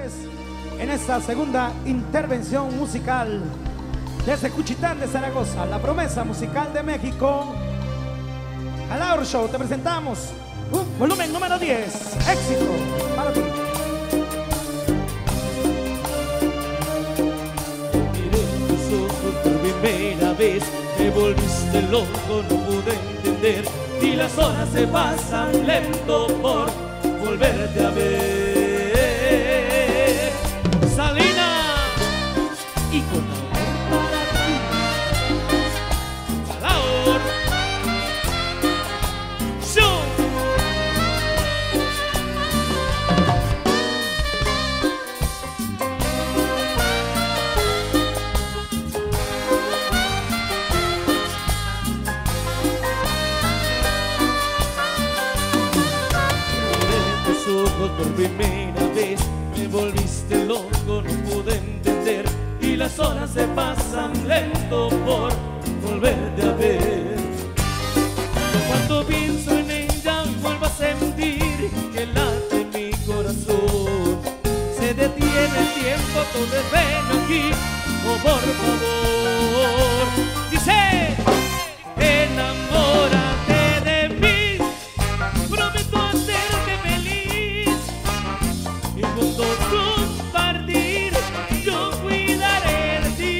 ustedes en esta segunda intervención musical desde Cuchitán de Zaragoza, la promesa musical de México. Alaor Show, te presentamos volumen número 10, éxito para ti. Miré tus ojos por primera vez, me volviste loco, no pude entender, y las horas se pasan lento por volverte a ver. Salina, y con amor para ti, Alaor Show. Por primera vez me volviste loco, no pude entender, y las horas se pasan lento por volverte a ver. Cuando pienso en ella y vuelvo a sentir que late mi corazón, se detiene el tiempo, todo es ven aquí, oh por favor. Dice, enamórate de mí, prometo hacerte feliz y juntos compartir, yo cuidaré de ti,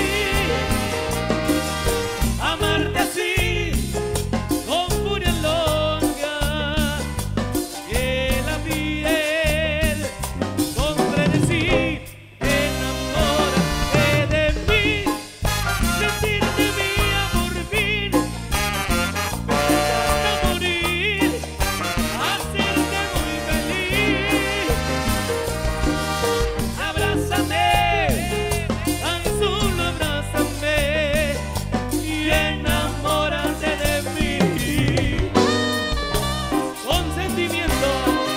amarte así con furia longa, que la piel con frenesí. Enamórate de mí, sentirte mía por fin, hasta morir, hacerte muy feliz. Abrázame, tan solo abrázame y enamórate de mí. Con sentimiento,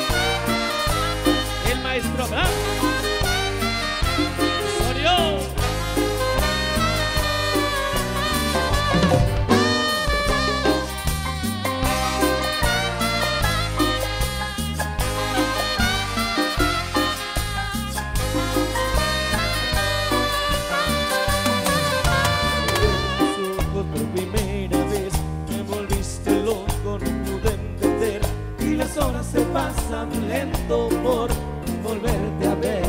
el maestro Abraham Osorio. Tus ojos por primera vez me volviste loco, no pude entender, y las horas se pasan lento por volverte a ver.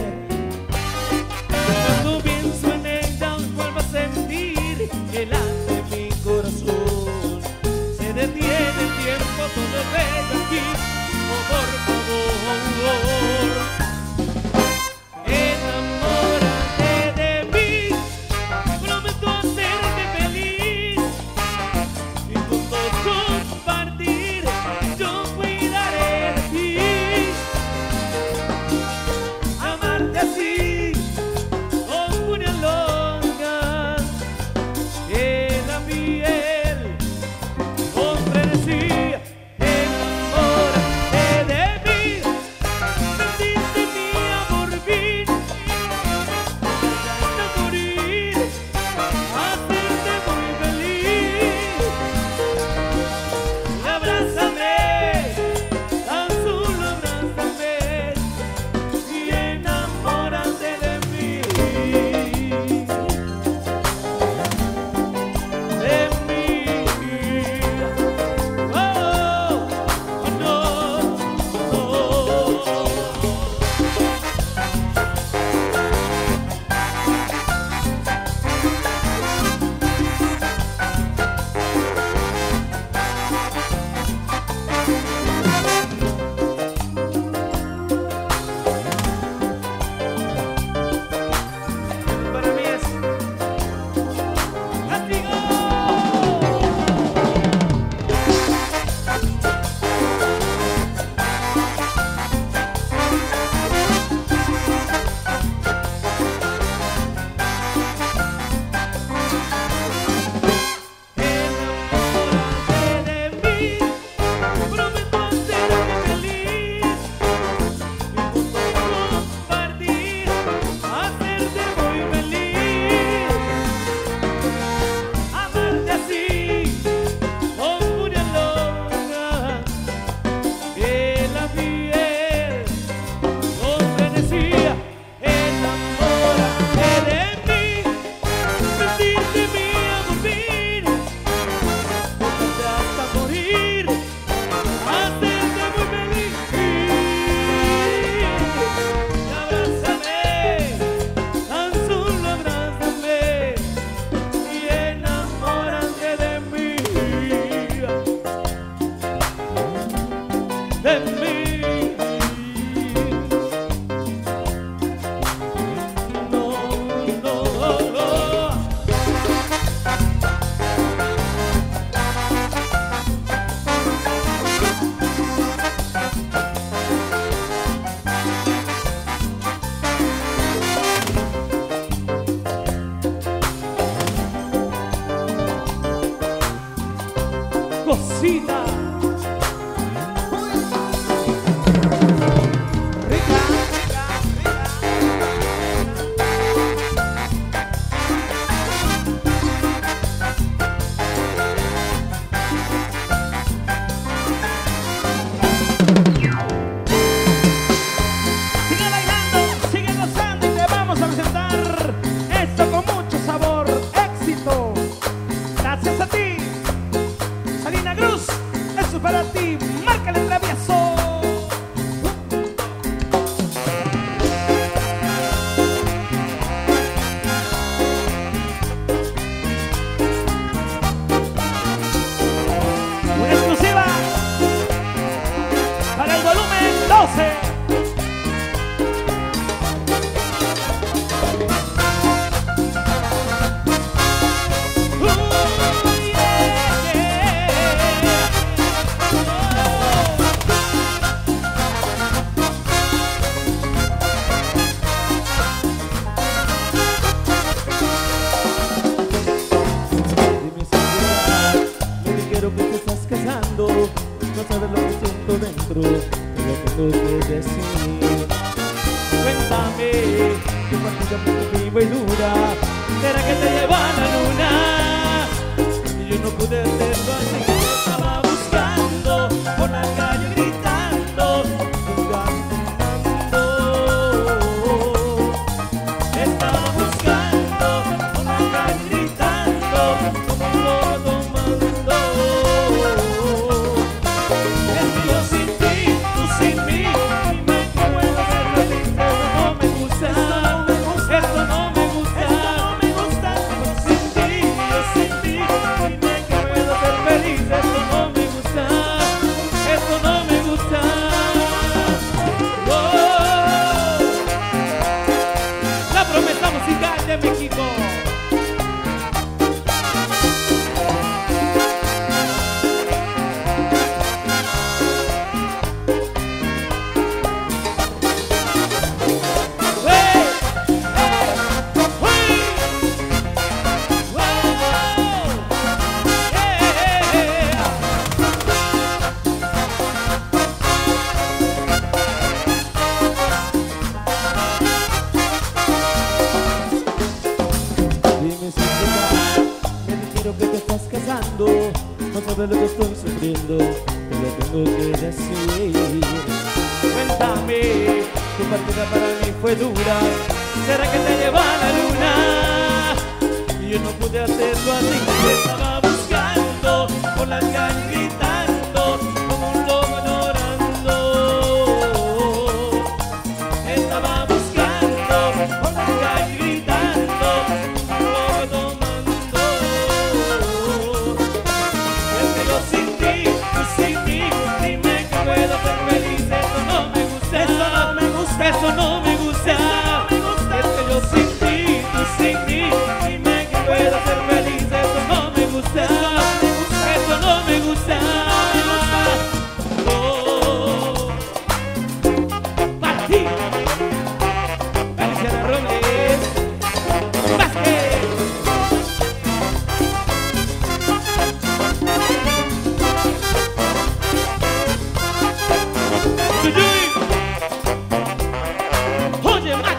cosita. Sigue bailando, sigue gozando y te vamos a presentar esto con mucho sabor, éxito. Gracias a ti, Salina Cruz, eso es para ti, márcale el travieso. Una exclusiva para el volumen 12. No sabes lo que siento dentro, lo tengo que decir. Cuéntame, tu partida fue viva y dura. ¿Será que te llevó a la luna? Y yo no pude hacerlo así. Estaba buscando por la calle gritando, jugando. Estaba buscando por la calle gritando, como un loco tomando. de México. No sabes lo que estoy sufriendo, te lo tengo que decir. Cuéntame, tu partida para mí fue dura. ¿Será que te llevó a la luna? Y yo no pude hacerlo así. Estaba buscando por las calles gritando, como un lobo llorando. Estaba buscando por las calles gritando, como un lobo tomando. Eso no me gusta, es que yo sin ti, tú sin mí, dime que puedo ser feliz. Eso no me gusta, eso no me gusta. Oh, para ti, Feliciana Robles Vázquez. Oye,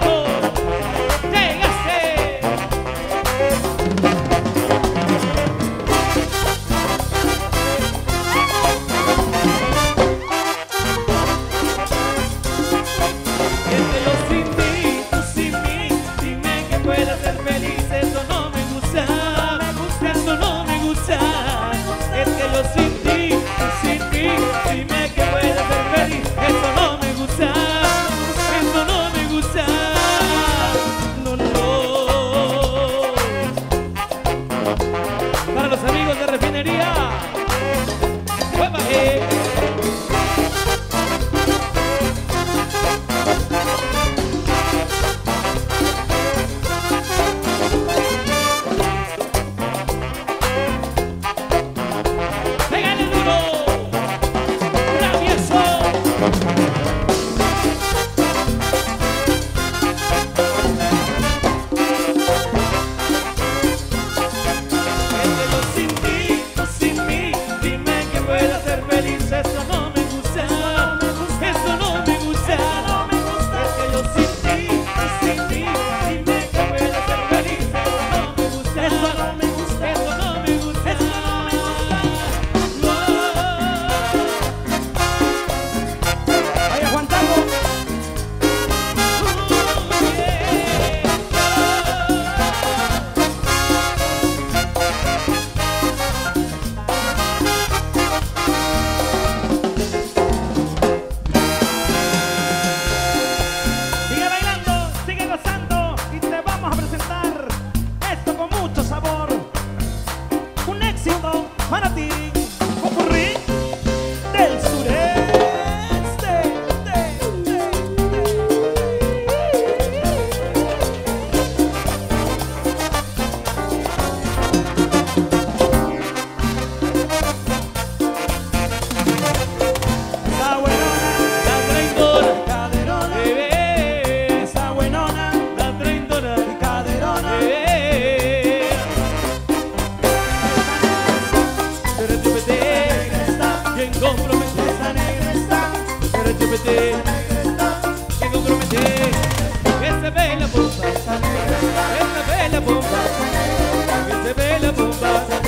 ve la bomba, que se ve la bomba, que se ve la bomba.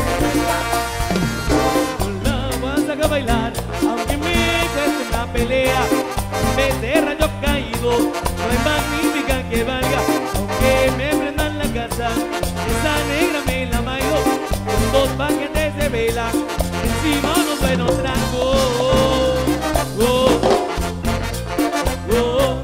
Con la vas a bailar, aunque me cueste una pelea. Becerra yo caído, no hay magnífica que valga. Aunque me prendan la casa, esa negra me la bailo. Con 2 paquetes de vela, encima unos buenos tragos. Oh, oh.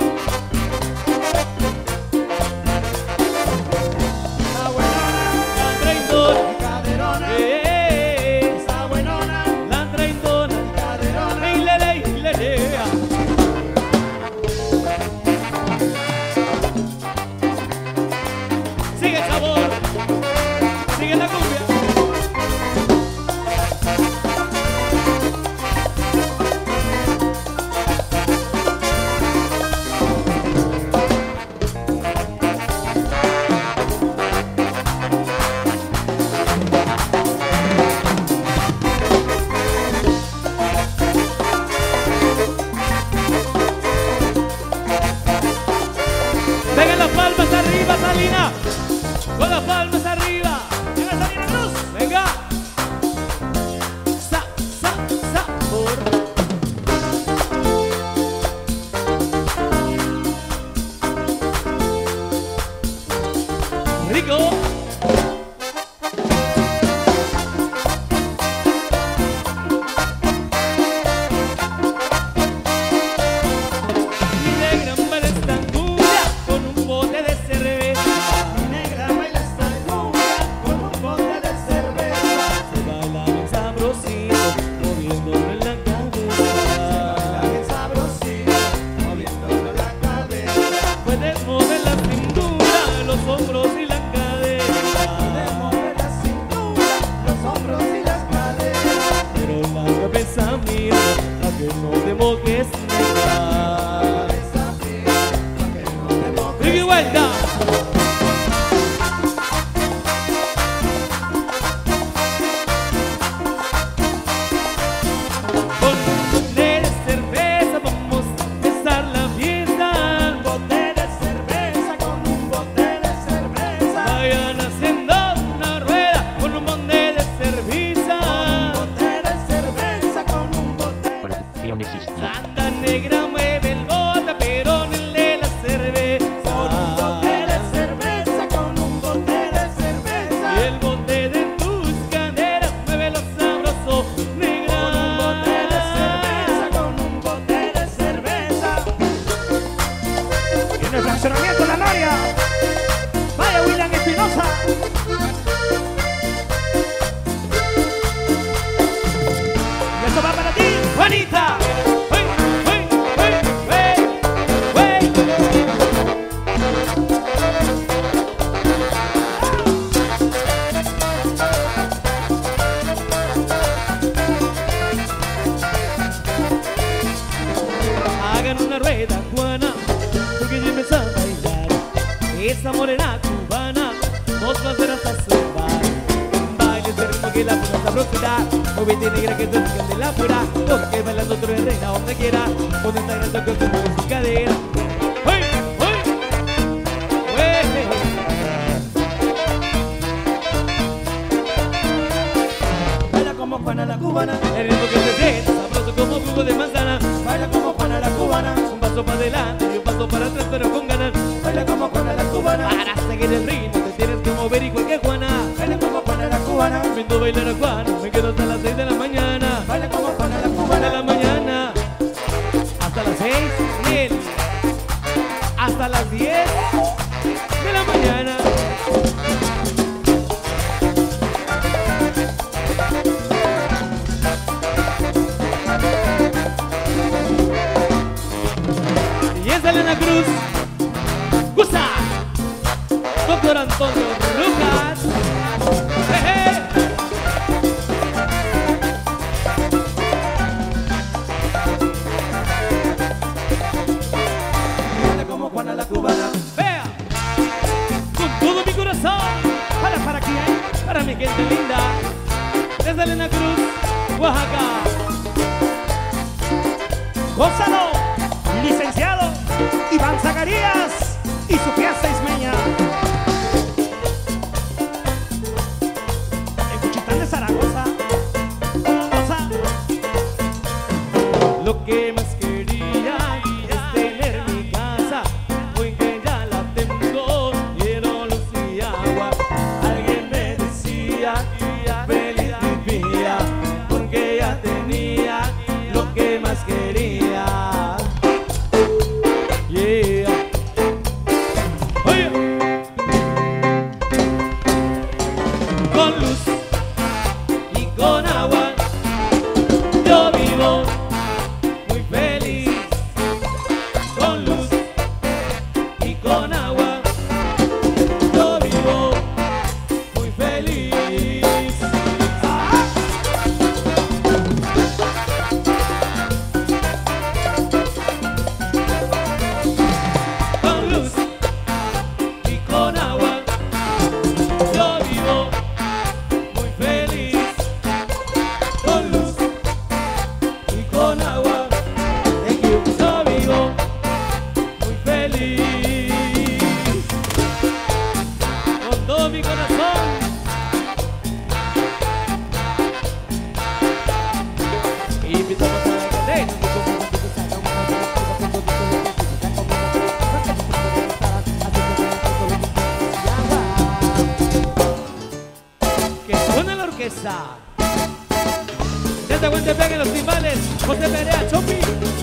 La buenona, La traidora, caderona, esa buenona, la traidora, caderona. ey, le, le, le, le. Sigue el sabor, sigue la cumbia. Venga las palmas arriba, Salina. Con las palmas arriba. Venga, Salina Cruz. Venga. Sabor. Rico. Mi negra baila esta cumbia con un bote de cerveza. Mi negra baila esta cumbia con un bote de cerveza. Se baila bien sabrosito, moviéndolo en la Baila cabeza. bien sabrosito, moviéndolo la cabeza. Puedes mover la cintura, los hombros y la De cadera. mover la cintura, los hombros y las caderas. Pero la cabeza mía, a que no te mojes negra. Esa piel, pa' que no te mojes. Ricky vuelta. Con un bote de cerveza vamos a empezar la fiesta. Bote de cerveza con un bote de cerveza. Vayan haciendo una rueda con un bote de cerveza. Bote de cerveza con un bote de Producciones Isla. Santa negra mueve el bote, pero no el de la cerveza. Con un bote de cerveza, con un bote de cerveza. Y el bote de tus caderas mueve lo sabroso, negra. Con un bote de cerveza, con un bote de cerveza. Y en el fraccionamiento La Noria, vaya William Espinosa. Y esto va para ti, Juanita. Hey, hey, hey, hey, hey. Hagan una rueda, Juana, porque ya empezó a bailar. Esa morena cubana nos va a hacer hasta sudar. Baile ese ritmo que la pura sabrosidad. Movete negra que tú eres de la pura. Porque bailando tu reina donde quiera. Con esta grasa que tú mueves tu cadera. ¡Hey! ¡Hey! ¡Hey! Baila como Juana la cubana, El ritmo que se siente sabroso como jugo de manzana. baila como Juana la cubana, Un paso para adelante y un paso para atrás, pero con ganas. baila como Juana la cubana, Para seguir el ritmo te tienes que mover igual que Juana. baila como Juana la cubana, Viendo bailar a Juana, me quedo hasta las 6 de la mañana. baila como Juana la De cubana, la mañana hasta las 6, Nel. Hasta las 10 de la mañana. Y es Elena Cruz. ¡Gusta! Doctor Antonio Lucas. ¡Jeje! baila como Juana la cubana. Vea, con todo mi corazón, ¿Para quién? para mi gente linda, desde Elena Cruz, Oaxaca. Gózalo, licenciado Iván Zacarías y su fiesta promesa. Desde Huentepec en los timbales, José Perea, Chopi.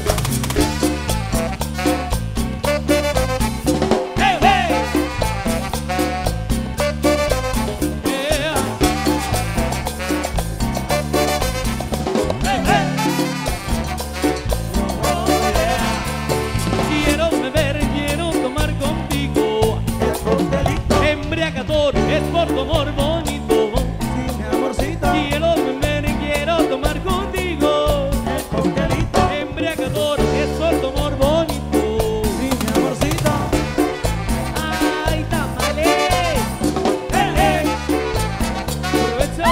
Es por tu amor bonito. Sí, mi amorcito. Quiero beber y quiero tomar contigo. El coctelito. Embriagador es por tu amor bonito. Sí, mi amorcito. ¡Ay, tamales! ¡Eh! ¡Provecho!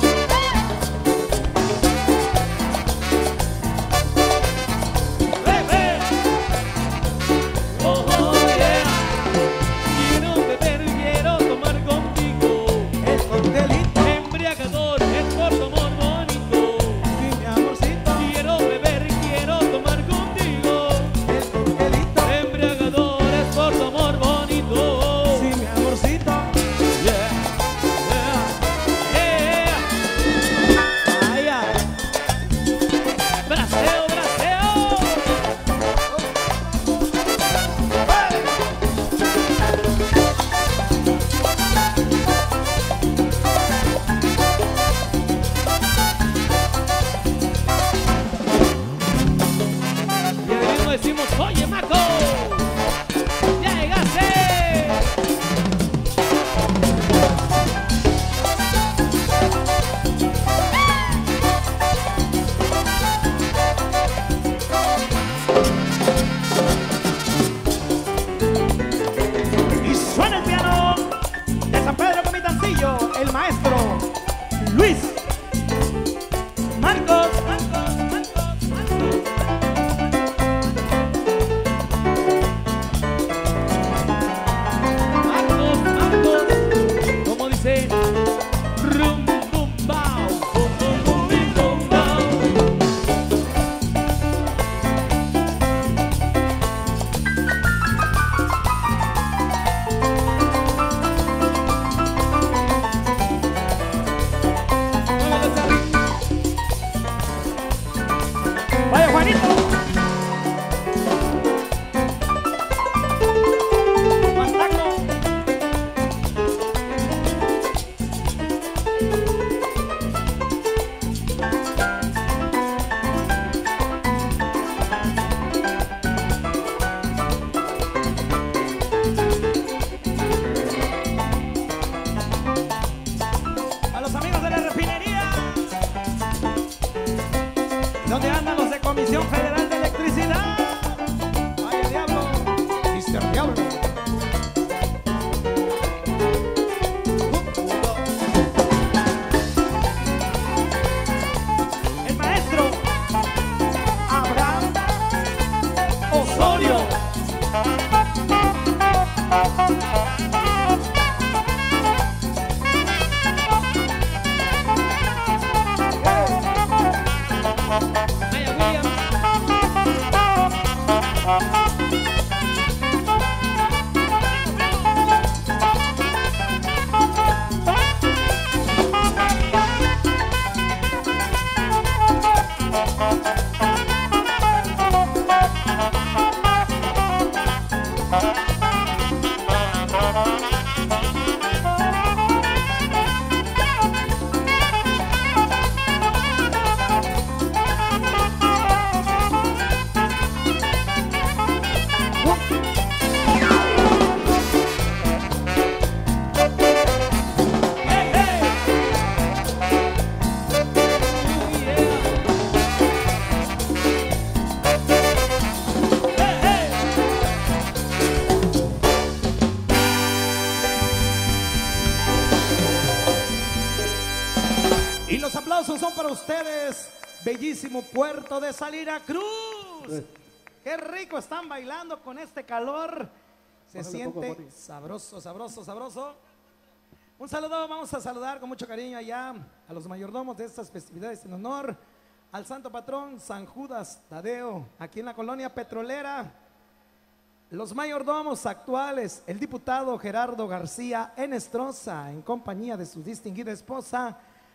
¡Oh, oh, yeah! Quiero beber y quiero tomar contigo. El coctelito. Embriagador es por tu amor bonito. Sí, mi amorcito. Quiero beber y quiero tomar contigo. El coctelito. Embriagador es por tu amor bonito. Sí, mi amorcito. Yeah, yeah, yeah. Ay, ay. Braseo, braseo. Y al ritmo decimos, oye, Maco, ya llegaste. Y suena el piano de San Pedro Comitancillo, el maestro Luis Marcos. Marcos, Marcos, como dice, rum, bum, bao, bum, bum, bum, bim, bum, bao. Muévelo, Charly. Vaya, Juanito. Mandaco. A los amigos de la refinería, donde andan los de Comisión Federal de Electricidad. Vaya diablo, Mr. Diablo. El maestro Abraham Osorio. Vaya, William. Y los aplausos son para ustedes, bellísimo puerto de Salina Cruz. Qué rico están bailando con este calor. Se Bájale siente poco, Pati. sabroso, sabroso, sabroso. Un saludo, vamos a saludar con mucho cariño allá a los mayordomos de estas festividades en honor al santo patrón San Judas Tadeo, aquí en la colonia petrolera. Los mayordomos actuales, el diputado Gerardo García Enestrosa, en compañía de su distinguida esposa,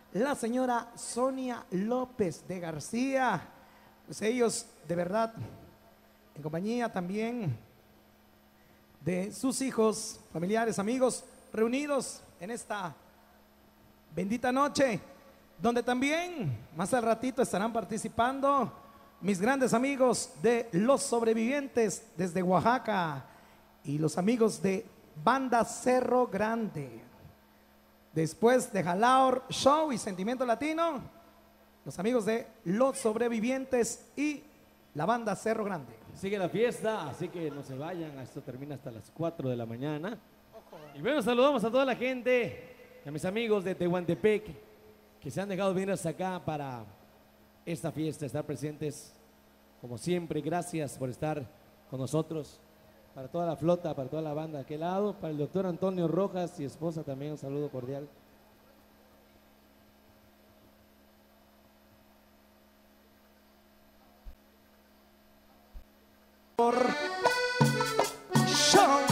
la señora Sonia López de García. Pues ellos, de verdad, en compañía también de sus hijos, familiares, amigos, reunidos en esta bendita noche, donde también más al ratito estarán participando mis grandes amigos de Los Sobrevivientes desde Oaxaca y los amigos de Banda Cerro Grande. Después de Jalaor Show y Sentimiento Latino, los amigos de Los Sobrevivientes y la Banda Cerro Grande. Sigue la fiesta, así que no se vayan, esto termina hasta las 4 de la mañana. Y bueno, saludamos a toda la gente, a mis amigos de Tehuantepec, que se han dejado venir hasta acá para esta fiesta, estar presentes como siempre. Gracias por estar con nosotros, para toda la flota, para toda la banda de aquel lado, para el doctor Antonio Rojas y esposa también, un saludo cordial. Show.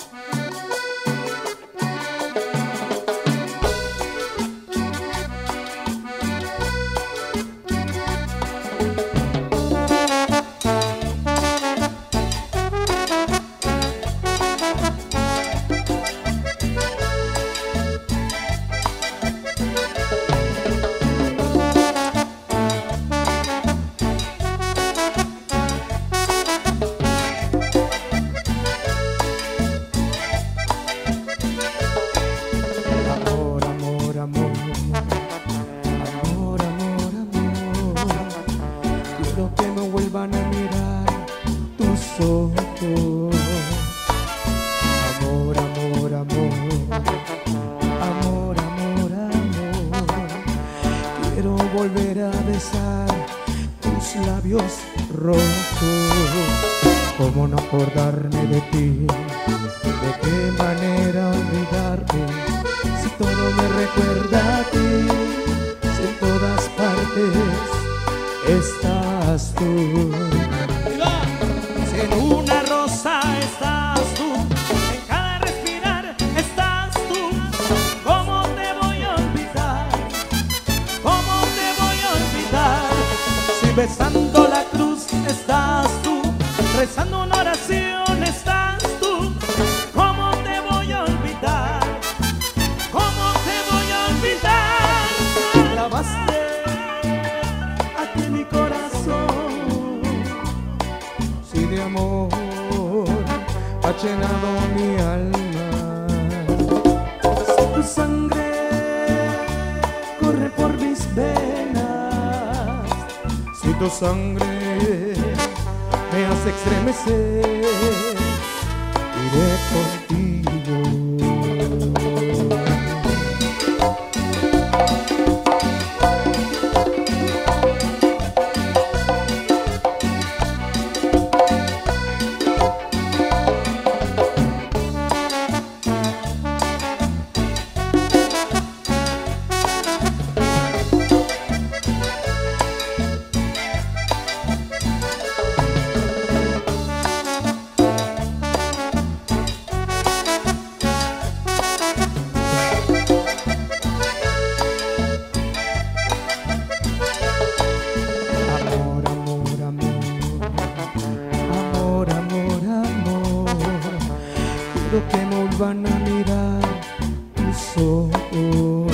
Besando la cruz estás tú, rezando una oración estás tú. ¿Cómo te voy a olvidar? ¿Cómo te voy a olvidar? Clavaste aquí mi corazón, si de amor ha llenado mi alma. Si tu sangre corre por mis venas, tu sangre me hace estremecer, iré contigo. Que me vuelvan a mirar tus ojos.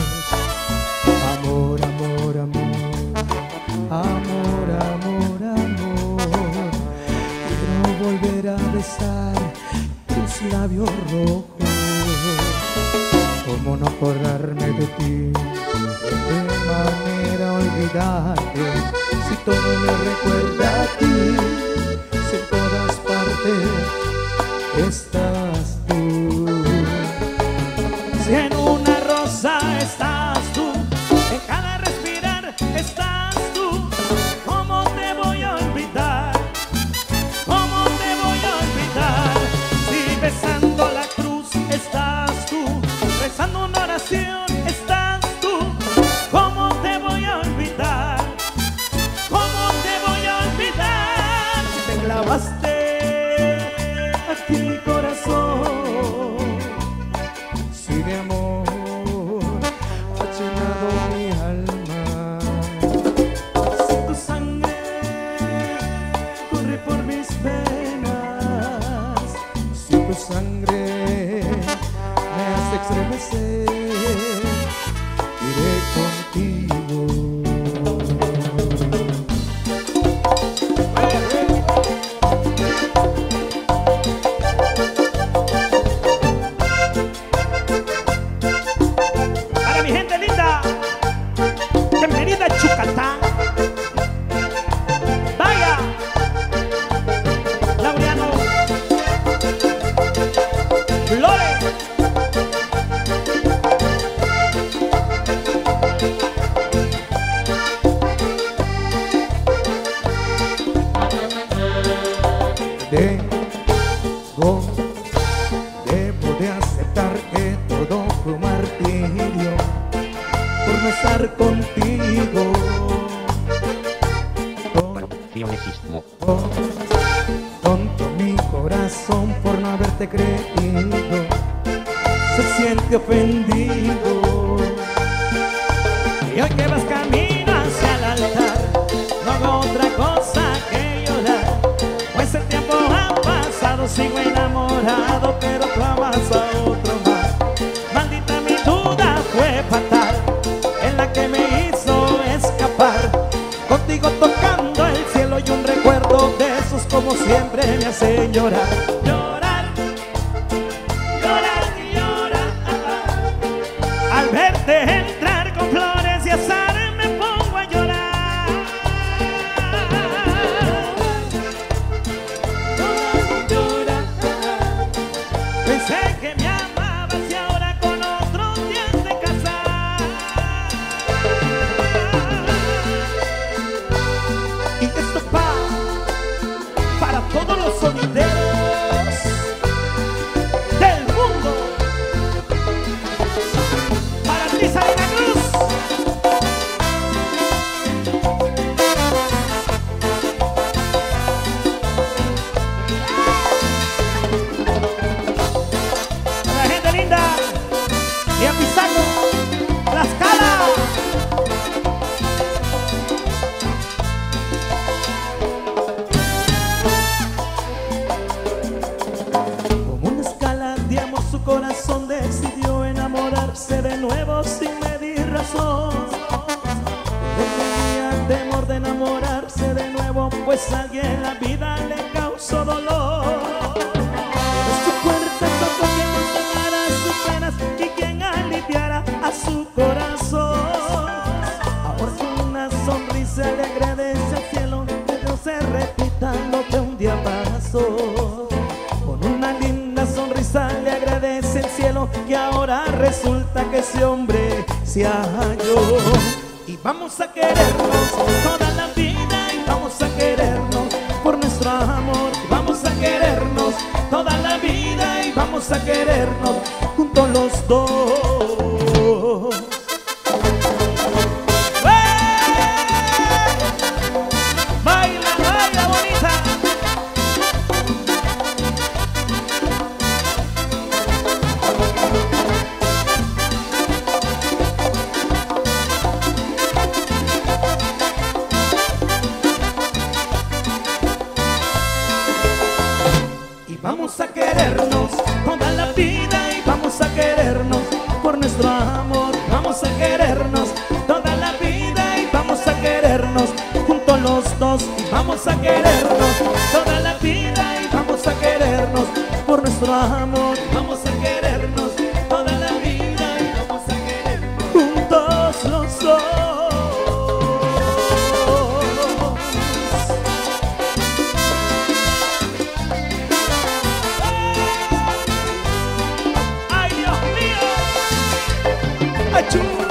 Amor, amor, amor, amor, amor, amor. Quiero volver a besar tus labios rojos. ¿Cómo no acordarme de ti? ¿De qué manera olvidarte? Si todo me recuerda a ti, si en todas partes estás tú. Si en una rosa estás tú, en cada respirar estás tú. ¿Cómo te voy a olvidar? ¿Cómo te voy a olvidar? Si besando la cruz estás tú, rezando una oración estás tú. ¿Cómo te voy a olvidar? ¿Cómo te voy a olvidar? Si te clavaste aquí mi corazón, me hace estremecer. Iré contigo. Para mi gente linda, bienvenida a Chucatán. Vaya, Laureano, Flores. Debo de aceptar que todo fue un martirio por no estar contigo. Tonto mi corazón por no haberte creído, se siente ofendido. Y hoy que vas camino hacia el altar, no hago otra cosa que llorar, pues el tiempo ha pasado, sigo enamorado, pero tú amas a otro más. Maldita mi duda fue fatal, en la que me hizo escapar, contigo tocando el cielo y un recuerdo de esos como siempre me hace llorar. Llorar, llorar y llorar, al verte entrar con flores y azar me pongo a llorar. Llorar, pensé que me amabas y ahora con otro te has de casar. Y esto para todos los sonideros Del mundo, para ti Salina Cruz. Para la gente linda de Apizaco, Tlaxcala. como una escala de amor, su corazón decidió enamorarse de nuevo sin medir razón. No tenía temor de enamorarse de nuevo, pues alguien en la vida le causó dolor. Pero su puerta tocó quien consolara sus penas y quien aliviara a su corazón. Ahora con una sonrisa le agradece al cielo que no se repita lo que un día pasó. Con una linda sonrisa le agradece el cielo que ahora resulta que ese hombre se halló. Y vamos a querernos toda la vida, y vamos a querernos por nuestro amor. Y vamos a querernos toda la vida, y vamos a querernos juntos los dos. Baila, baila bonita. Y vamos a querernos toda la vida, y vamos a querernos por nuestro amor. Vamos a querernos toda la vida, y vamos a querernos juntos los dos. Y vamos a querernos toda la vida, y vamos a querernos por nuestro amor. Vamos a querernos toda la vida, y vamos a querernos juntos los dos. Ay, Dios mío. ¡Achurra!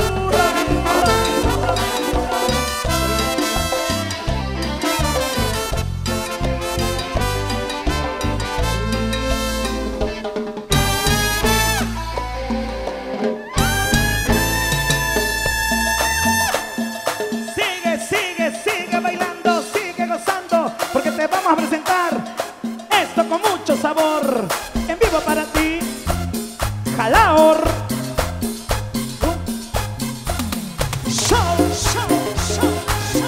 Sigue, sigue, sigue bailando, sigue gozando, porque te vamos a presentar esto con mucho sabor. En vivo para ti, Jalaor. Show, show, show, show.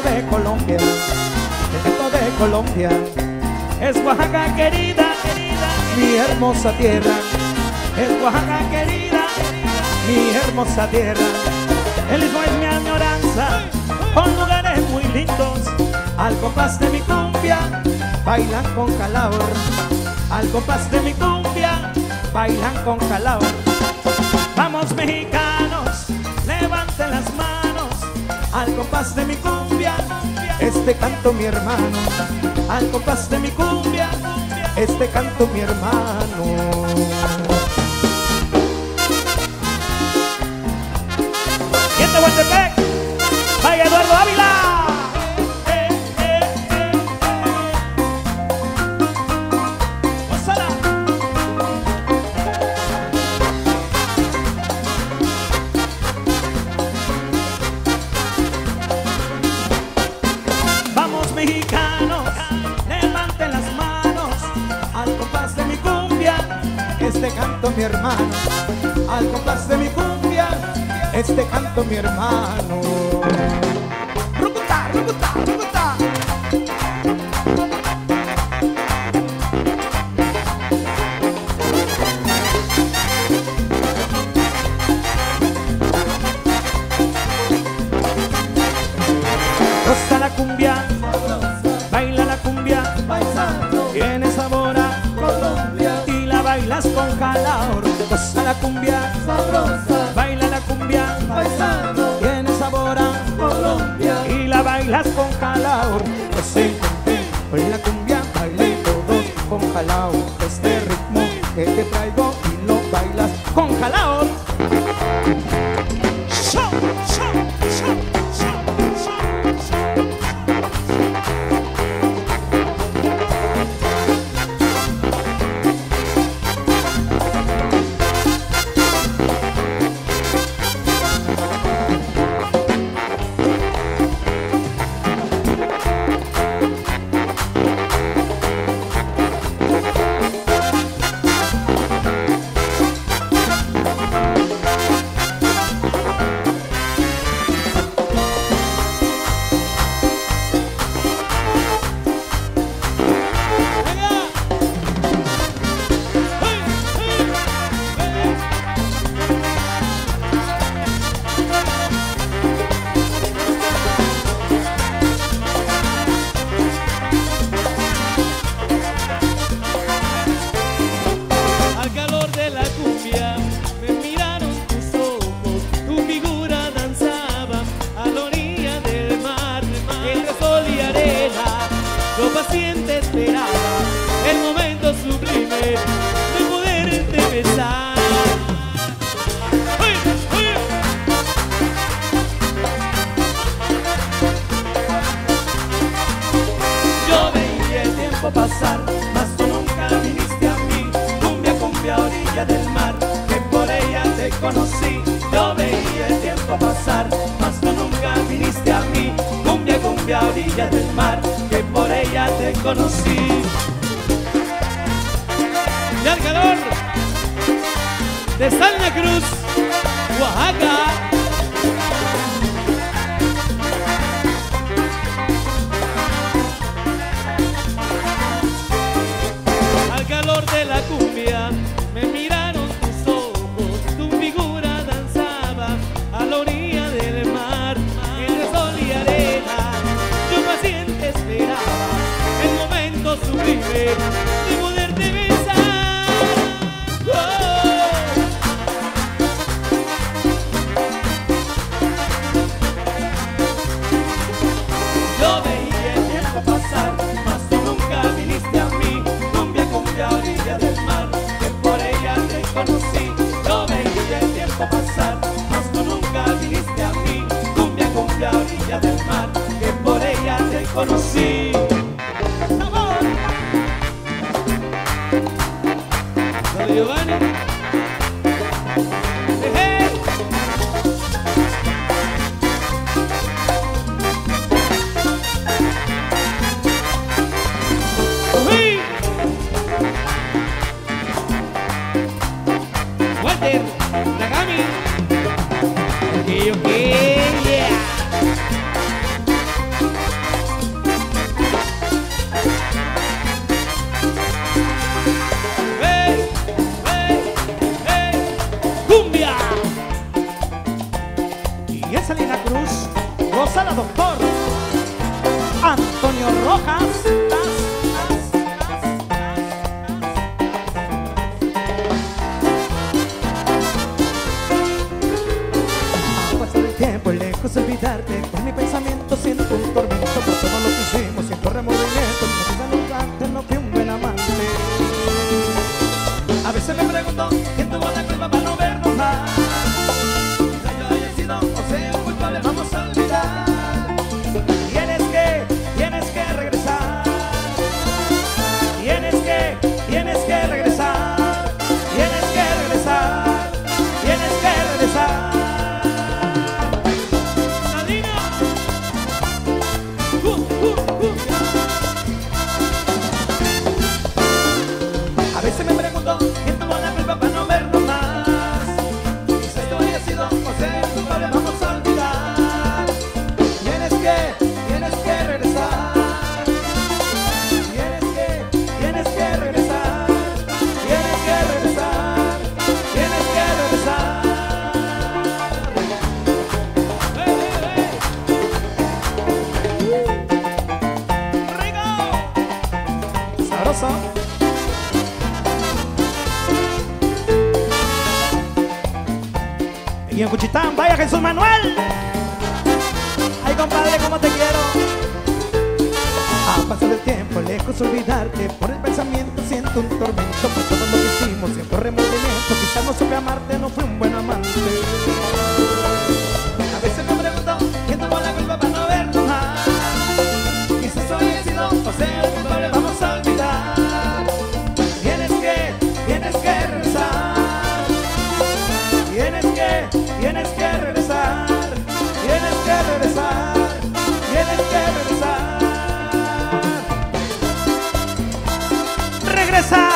de Colombia, el canto de Colombia. Es Oaxaca querida, querida, Mi hermosa tierra, es Oaxaca querida, mi hermosa tierra. el Istmo es mi añoranza, con lugares muy lindos. Al compás de mi cumbia, bailan con calor. Al compás de mi cumbia, Bailan con calor. vamos mexicanos, levanten las manos. Al compás de mi cumbia, este canto mi hermano. Al compás de mi cumbia, este canto mi hermano. Y este Huastepec, vaya Eduardo Ávila. Gózala. Vamos mexicanos, levanten las manos. Al compás de mi cumbia, este canto mi hermano. Al compás de mi cumbia, este canto mi hermano. Rucuta, rucuta, rucuta. Goza la cumbia, baila la cumbia, Paisano, tiene sabor a Colombia, y la bailas con calor. goza la cumbia sabrosa. Baila la cumbia, Paisano, tiene sabor a Colombia. y la bailas con calor. Sí, hoy la cumbia bailen todos con jalao. Este ritmo que te traigo y lo bailas Con calor. Show, show, show, show, show, show. Al calor de la cumbia me miraron tus ojos, tu figura danzaba a la orilla del mar, entre sol y arena. Yo paciente esperaba el momento sublime de poderte besar. ¡Uy, uy! Yo veía el tiempo pasar, mas tú nunca viniste a mí. Cumbia, cumbia, orilla del mar, que por ella te conocí. Yo veía el tiempo pasar, mas tú nunca viniste a mí. Cumbia, cumbia, orilla del mar, que por ella te conocí. Y al calor de Santa Cruz, Oaxaca. Al calor de la cumbia me miraron tus ojos, tu figura danzaba a la orilla del mar, entre sol y arena. Yo paciente esperaba el momento sublime de poderte besar. Oh. Yo veía el tiempo pasar, mas tú nunca viniste a mí. Cumbia, cumbia, orilla del mar, que por ella te conocí. Yo veía el tiempo pasar, mas tú nunca viniste a mí. Cumbia, cumbia, orilla del mar, que por ella te conocí. ¡Sabor! Dale, Giovanni. ¡Ejé! ¡Uy! Walter, Nagami. Ok, ok, yeah. hojas. Pasa el tiempo y lejos de olvidarte, con mi pensamiento siento un tormento por todo lo que hicimos, siento remordimiento. No quise nunca, no fui un buen amante. A veces me pregunto quién tuvo la culpa para no vernos más. Quizá yo haya sido o sea culpable, vamos a olvidar. Tienes que regresar. Tienes que regresar. Tienes que regresar. Tienes que regresar. Nadina. A veces me pregunto quién tuvo la culpa para no vernos más. Quizás yo haya sido o sea culpable, vamos a olvidar. Tienes que regresar. Tienes que regresar. Tienes que regresar. Tienes que regresar. ¡Hey, hey, hey! ¡Rico! ¡Sabroso! Y en Cuchitán, vaya Jesús Manuel. Ay, compadre, cómo te quiero. Ha pasado el tiempo, lejos de olvidarte. Por el pensamiento siento un tormento. Por todo lo que hicimos, siento remordimiento. Quizás no supe amarte, no fui un buen amante. A veces me pregunto quién tuvo la culpa para no vernos más. Quizás haya sido o sea culpable, vamos a olvidar. Tienes que regresar. Tienes que regresar. Tienes que regresar. Tienes que regresar. Regresa.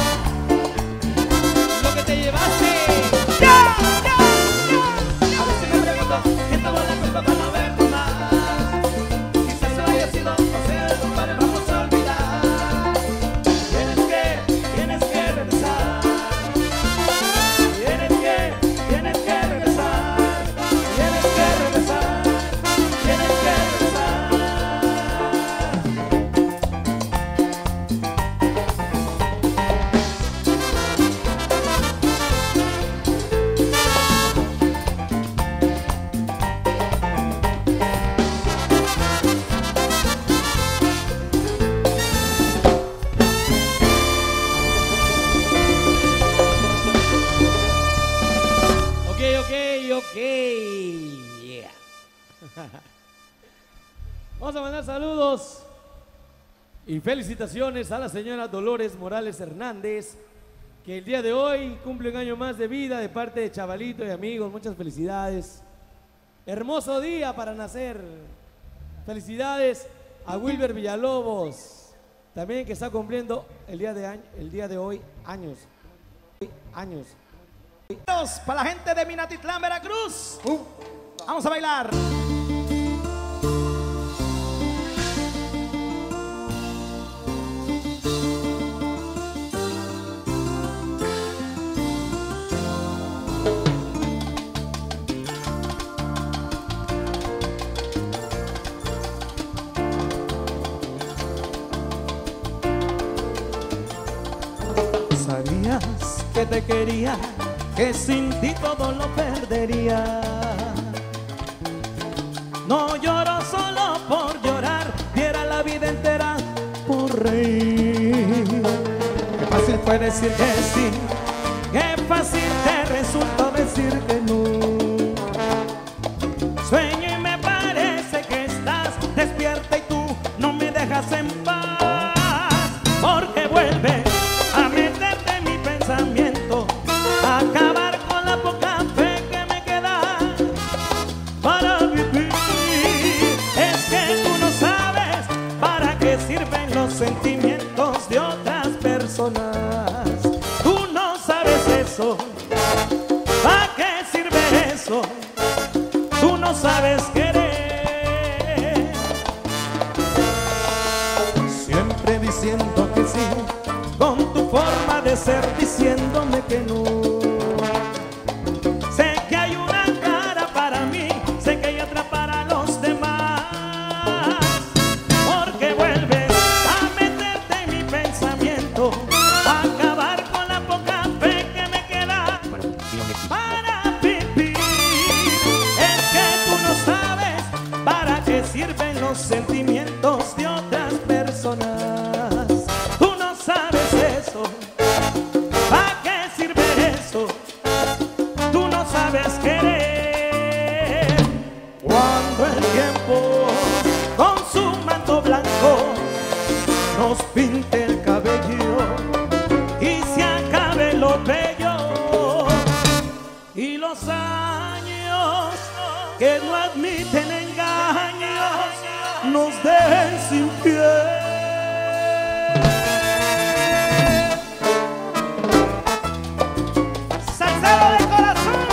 Lo que te llevaste. Ya. A veces me pregunto quién tomó la culpa para no vernos más. Quizás eso haya sido o sea el culpable, vamos a olvidar. Tienes que regresar. Tienes que regresar. Tienes que regresar. Tienes que regresar. Ok. Yeah. Vamos a mandar saludos y felicitaciones a la señora Dolores Morales Hernández, que el día de hoy cumple un año más de vida de parte de Chavalito y amigos. Muchas felicidades. Hermoso día para nacer. Felicidades a Wilber Villalobos, también que está cumpliendo el día de hoy años. Para la gente de Minatitlán, Veracruz. Vamos a bailar. Sabías que te quería, que sin ti todo lo perdería. No lloro solo por llorar, diera la vida entera por reír. Qué fácil fue decir que sí, qué fácil te resultó decir que no. Sueño y me parece que estás despierta y tú no me dejas en paz, porque vuelve a meterte en mi pensamiento, a acabar con la poca fe que me queda para vivir. Es que tú no sabes para qué sirven los sentimientos de otras personas. Tú no sabes eso, ¿para qué sirve eso? Tú no sabes querer. Siempre diciendo que sí, con tu forma de ser diciéndome que no. Sé que hay una cara para mí, sé que hay otra para los demás, porque vuelve sentimientos de otras personas. Tú no sabes eso. ¿Para qué sirve eso? Tú no sabes querer. Cuando el tiempo con su manto blanco nos pinte el cabello y se acabe lo bello, y los años que no admiten engaños nos dejen sin pie. Salsero de corazón.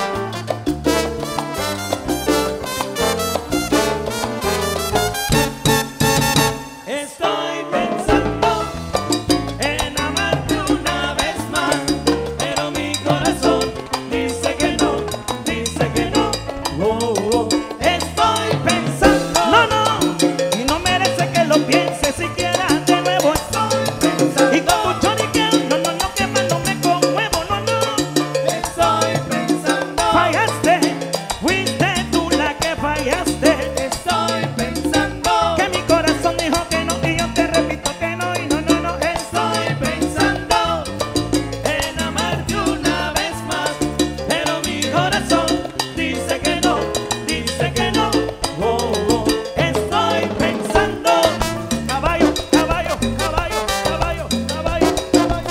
Estoy pensando en amarte una vez más, pero mi corazón dice que no, dice que no. Oh, oh. Estoy pensando, no, no, y no merece que lo piense siquiera de nuevo. Estoy pensando, y con mucho ni que no, no, no, que más no me conmuevo, no, no. Estoy pensando, fallaste, fuiste tú la que fallaste. Estoy pensando que mi corazón dijo que no y yo te repito que no, y no, no, no. Estoy pensando en amarte una vez más, pero mi corazón dice que no, dice que no. Oh, oh. Estoy pensando, caballo, caballo, caballo, caballo, caballo, caballo.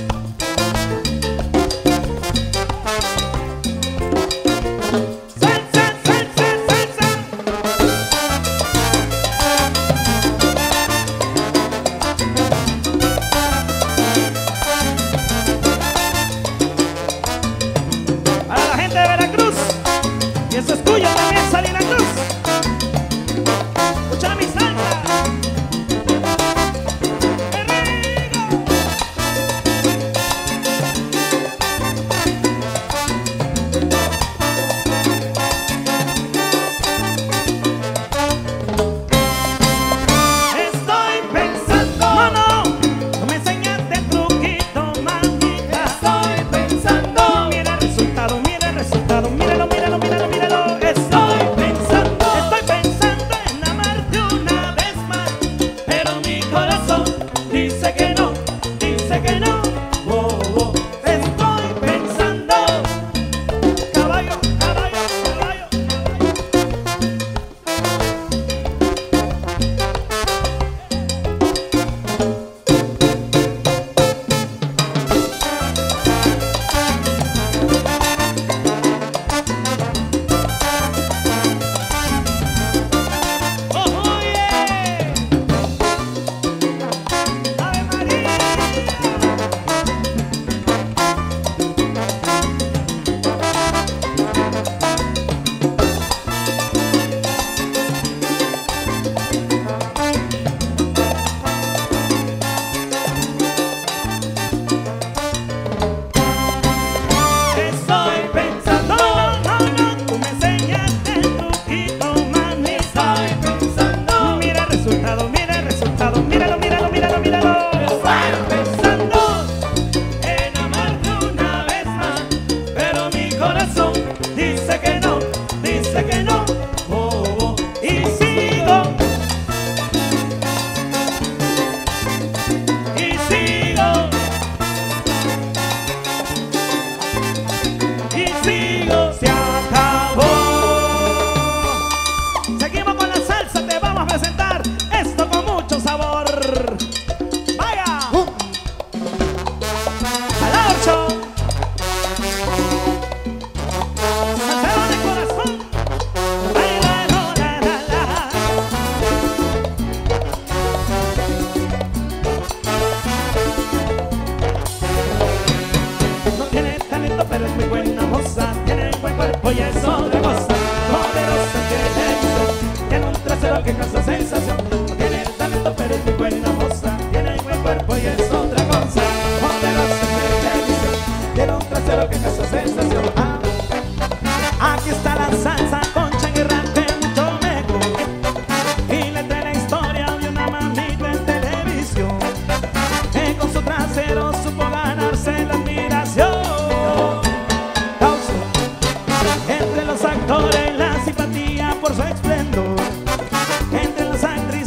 Salsa, salsa, salsa. Para la gente de Veracruz, y eso es tuyo también, Salina Cruz. Escucha mi salsa. ¡Qué rico! Estoy pensando, no, no, no me enseñaste el truquito, mamita. Estoy pensando, mira el resultado, mira el resultado, míralo, míralo, míralo, míralo. Estoy pensando en amarte una vez más, pero mi corazón dice que no, dice que no. Oh, oh. Estoy pensando, caballo, caballo, caballo. ¡Oh, yeah! ¡Ave María! Estoy pensando, no, no, tú me enseñaste el truquito, mami. Estoy pensando, mira el resultado, míralo, míralo, míralo, míralo. Estoy pensando en amarte una vez más, pero mi corazón dice que no, dice que no. Oh, oh. Y sigo, y sigo. Y sigo, se acabó. Seguimos con la salsa, te vamos a presentar esto con mucho sabor. ¡Vaya! ¡Al Show! ¡Salsero de corazón! ¡Ay, la, no, la, la, la! No tiene talento, pero es muy buena moza. Tiene buen cuerpo y es otra cosa. Poderosa tiene televisión, tiene un trasero que causa sensación. No tiene talento, pero es muy buena moza. Tiene buen cuerpo y es otra cosa. Poderosa tiene televisión, tiene un trasero que causa sensación. Aquí está la salsa con changuerra que mucho me. Y le trae la historia de una mamita en televisión, que con su trasero supo ganarse la admiración. Causó entre los actores la simpatía por su esplendor, entre las actrices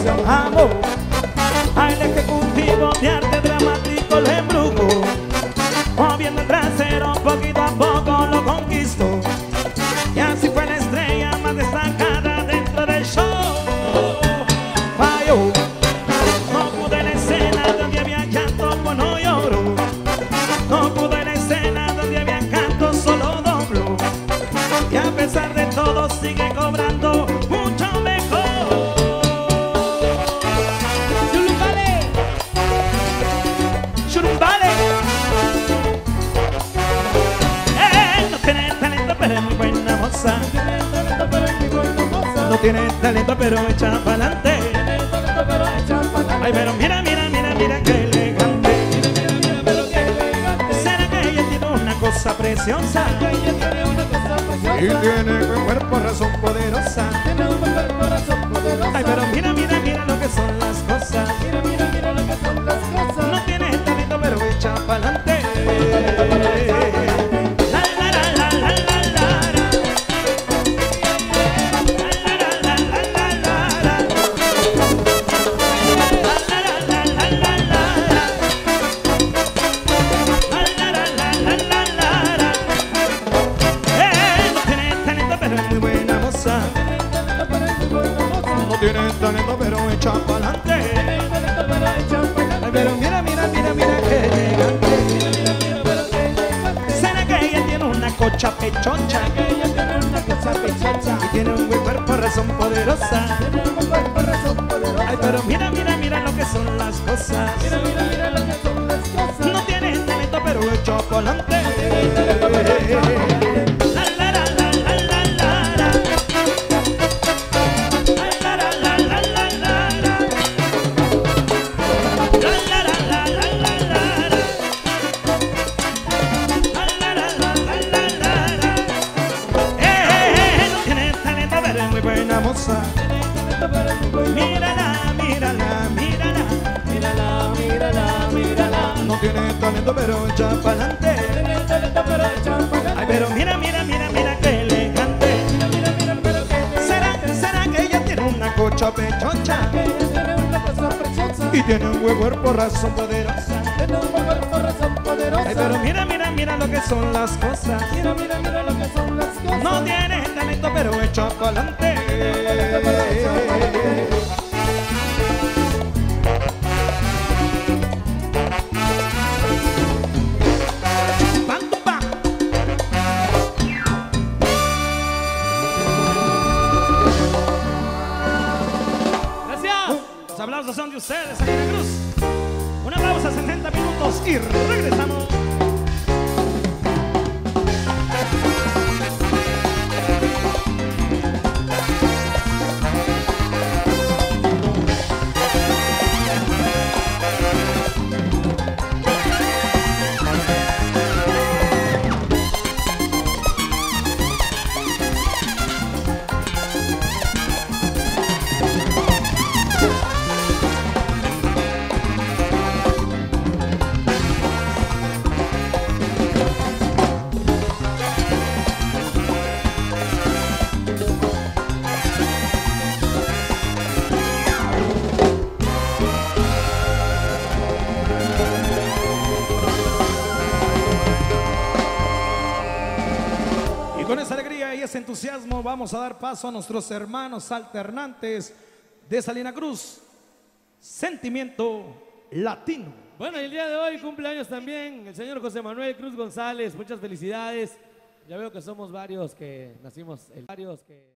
canción amor. Al ejecutivo de arte dramático le embrujo, moviendo el trasero poquito a poco lo conquisto. Y así fue la estrella más destacada dentro del show. Falló, no pude en la escena donde había llanto, pues no lloro. No pude en la escena donde había canto, solo doblo. Y a pesar de todo sigue cobrando mucho mejor. Churumbale, churumbale. No tiene talento pero es muy buena moza. No tiene talento pero echa pa'lante. Ay, pero mira, mira, mira, mira qué elegante. ¿Será que ella tiene una cosa preciosa? Y tiene un cuerpo, razón poderosa. Ay, pero mira, mira, mira lo que son las cosas. No tiene talento pero echa pa'lante. No tiene talento pero echa pa'lante. Ay, pero mira, mira, mira, mira qué elegante. ¿Será que ella tiene una cocha pechocha? Y tiene un buen cuerpo, razón poderosa. Ay, pero mira, mira, mira lo que son las cosas. No tiene talento pero echa pa'lante. Mírala, mírala, mírala, mírala, mírala, mírala. No tiene talento pero echa pa'lante. Ay, pero mira, mira, mira, mira qué elegante. ¿Será que ella tiene una cocha pechocha? Y tiene un buen cuerpo, razón poderosa. Ay, pero mira, mira, mira lo que son las cosas. No tiene talento pero echa pa'lante. Gracias. Los aplausos son de ustedes, Salina Cruz. Una pausa, 60 minutos y regresamos. Con esa alegría y ese entusiasmo vamos a dar paso a nuestros hermanos alternantes de Salina Cruz. Sentimiento latino. Bueno, el día de hoy cumpleaños también el señor José Manuel Cruz González. Muchas felicidades. Ya veo que somos varios que nacimos, varios que...